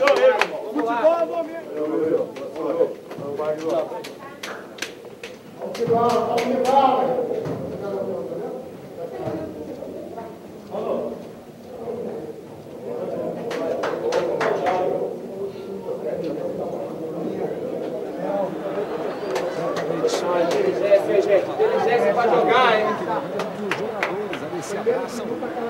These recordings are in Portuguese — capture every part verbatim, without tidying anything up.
Futebol é momento. Inteligência pra jogar, hein? Os jogadores ali se abraçam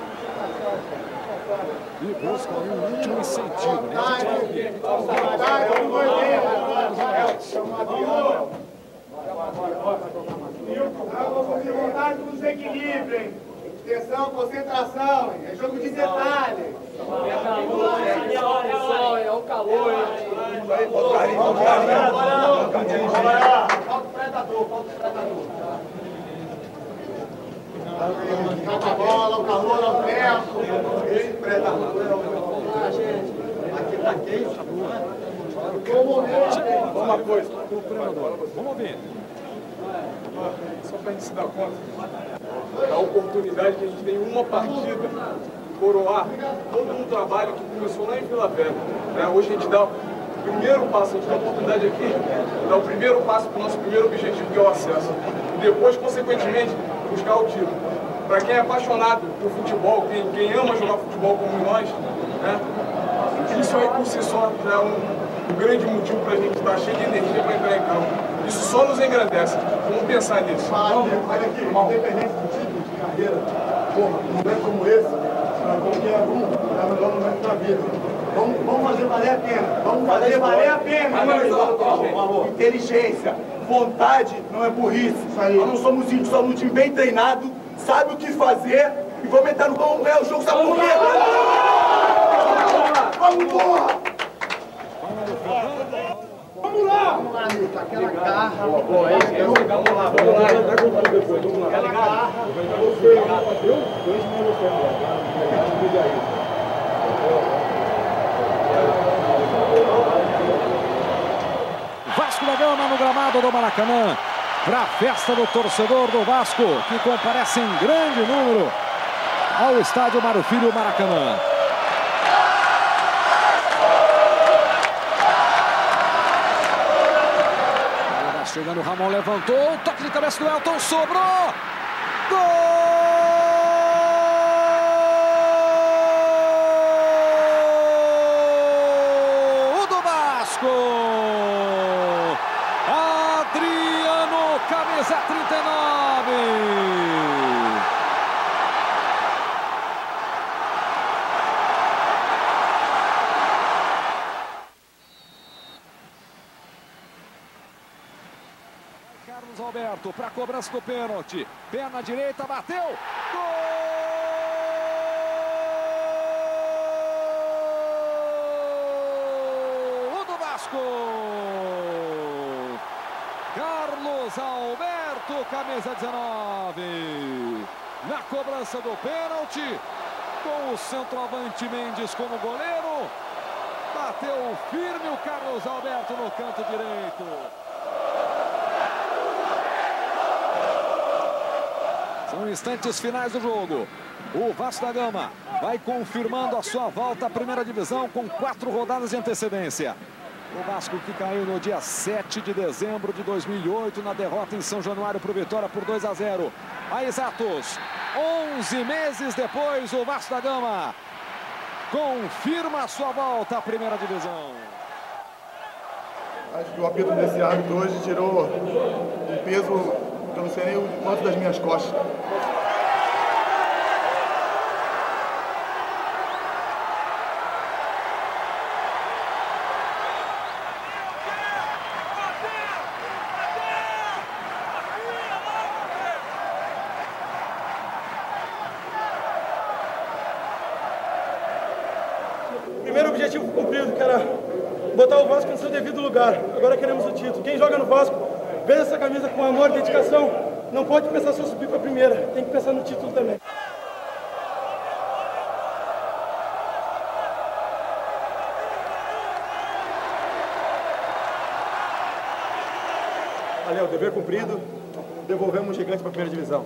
e buscam um último incentivo, né? A gente vai vontade com desequilíbrio, hein? Atenção, concentração, hein? É jogo de detalhe. É o calor, hein? Falta o predador, falta o predador. Joga a bola, o calor, o tempo. Esse predador é o gente. Aqui tá quente. Uma coisa. Vamos ver. Só para a gente se dar conta da oportunidade que a gente tem uma partida coroar todo um trabalho que começou lá em Vila Velha. Né? Hoje a gente dá o primeiro passo, a gente tem a oportunidade aqui, dá o primeiro passo para o nosso primeiro objetivo, que é o acesso. E depois, consequentemente, buscar o título. Para quem é apaixonado por futebol, quem, quem ama jogar futebol como nós, né? Isso aí por si só já é um, um grande motivo para a gente estar cheio de energia para entrar em campo. Isso só nos engrandece. Vamos pensar nisso. Olha aqui, independente do tipo de carreira, porra, um momento como esse, para qualquer um, é o melhor momento da vida. Vamos, vamos fazer valer a pena. Vamos fazer valer a pena. Inteligência, vontade não é burrice. Nós não somos índios, somos um time bem treinado, sabe o que fazer e vamos entrar no vamos ganhar o jogo, sabe por quê? Vamos, porra! Vamos lá! Vamos lá, Milton. Aquela garra. Vamos lá, vamos lá. Vai contando depois, vamos lá. Aquela garra. Vasco da Gama no gramado do Maracanã. Para a festa do torcedor do Vasco, que comparece em grande número ao estádio Mário Filho Maracanã. Chegando o Ramon, levantou, toque de cabeça do Elton, sobrou! Gol do Vasco! Adriano, camisa trinta e nove! Carlos Alberto para a cobrança do pênalti. Perna direita, bateu. Gol do Vasco. Carlos Alberto, camisa dezenove. Na cobrança do pênalti, com o centroavante Mendes como goleiro. Bateu firme o Carlos Alberto no canto direito. São instantes finais do jogo. O Vasco da Gama vai confirmando a sua volta à primeira divisão com quatro rodadas de antecedência. O Vasco que caiu no dia sete de dezembro de dois mil e oito na derrota em São Januário para o Vitória por dois a zero. Há exatos onze meses depois, o Vasco da Gama confirma a sua volta à primeira divisão. Acho que o apito desse árbitro hoje tirou um peso, eu não sei nem o quanto das minhas costas. Primeiro objetivo cumprido, que era botar o Vasco no seu devido lugar. Agora queremos o título. Quem joga no Vasco, vê essa camisa com amor e dedicação, não pode pensar só subir para a primeira, tem que pensar no título também. Valeu, dever cumprido, devolvemos o gigante para a primeira divisão.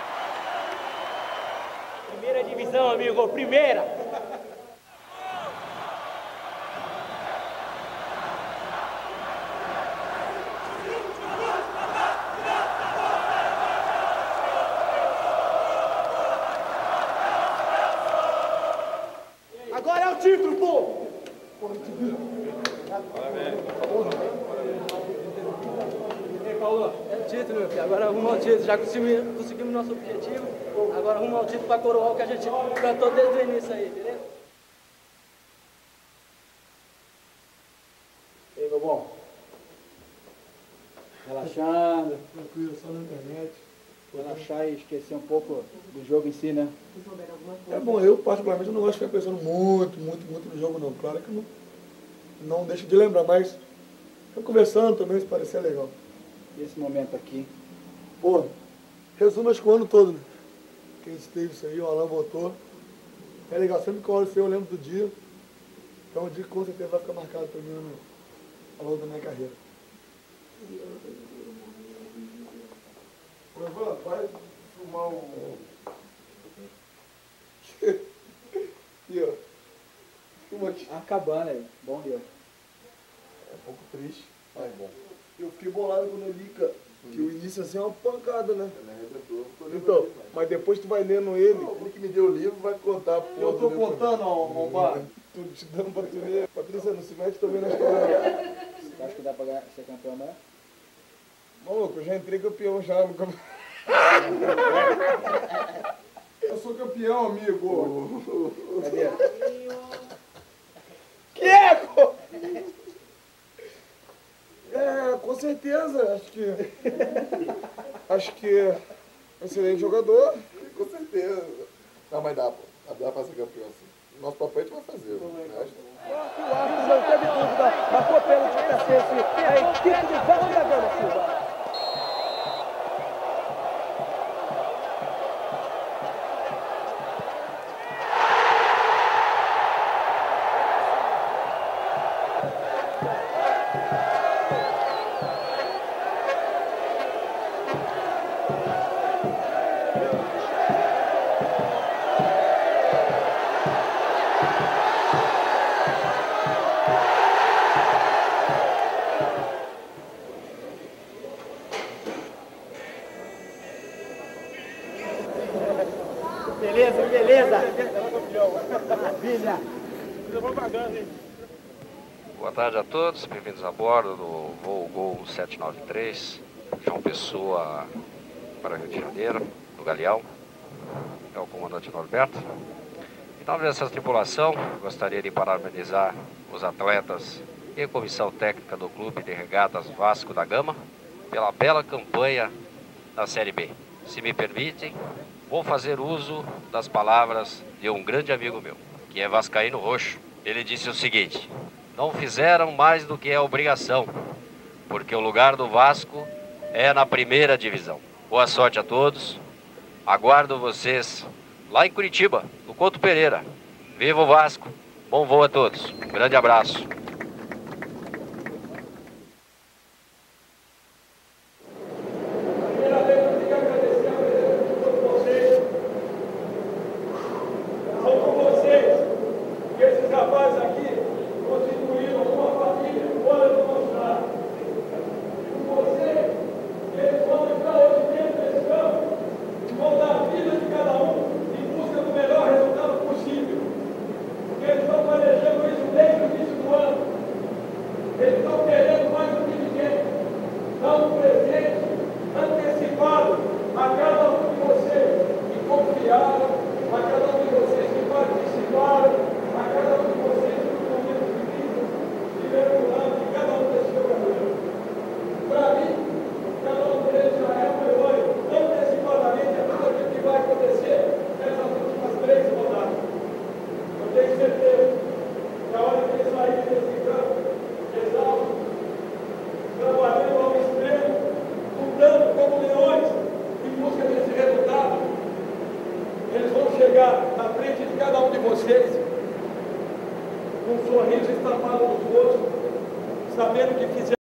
Primeira divisão, amigo, primeira! Agora é o título, pô! Ei, Paulo, é o título, meu filho. Agora arruma o título. Já conseguimos, conseguimos nosso objetivo. Agora arruma o título para coroar o que a gente cantou desde o início aí, beleza? E aí, meu bom? Relaxando, Tranquilo, só na internet. relaxar e esquecer um pouco do jogo em si, né? É bom, eu particularmente eu não gosto de ficar pensando muito, muito, muito no jogo não. Claro que não, não deixo de lembrar, mas eu conversando também, se parecer legal. E esse momento aqui? Pô, resumo acho que o ano todo, né? Quem esteve isso aí, o Alan botou. É legal, sempre que eu olho isso aí, eu lembro do dia. Então é um dia que com certeza vai ficar marcado pra mim no, ao longo da minha carreira. Ô, Ivan, vai filmar um... E ó, filma aqui. A cabana aí, bom dia. É um pouco triste, mas bom. Eu fiquei bolado quando eu li, cara, que o início assim é uma pancada, né? Então, mas depois tu vai lendo ele... Ele que me deu o livro vai contar. Eu tô contando, arrombado. Tô te dando pra tu ler. Patrícia, não se mete também na história. Você acha que dá pra ganhar, ser campeão, né? Maluco, eu já entrei campeão já no campeonato. Eu sou campeão, amigo. Cadê? Quieco! É, com certeza, acho que... Acho que... Excelente jogador. Com certeza. Não, mas dá, pô. Dá pra ser campeão, assim. Nosso papel a gente vai fazer. Né? O árbitro não teve dúvida, marcou pênalti para ser a equipe do Vasco da Gama, Silva. Beleza, beleza. Maravilha. Boa tarde a todos, bem-vindos a bordo do voo Gol sete nove três, João Pessoa para Rio de Janeiro, do Galeão. É o comandante Norberto. Em nome dessa tripulação, gostaria de parabenizar os atletas e a comissão técnica do Clube de Regatas Vasco da Gama pela bela campanha na Série B. Se me permitem, vou fazer uso das palavras de um grande amigo meu, que é vascaíno roxo. Ele disse o seguinte: não fizeram mais do que a obrigação, porque o lugar do Vasco é na primeira divisão. Boa sorte a todos. Aguardo vocês lá em Curitiba, no Couto Pereira. Viva o Vasco. Bom voo a todos. Um grande abraço.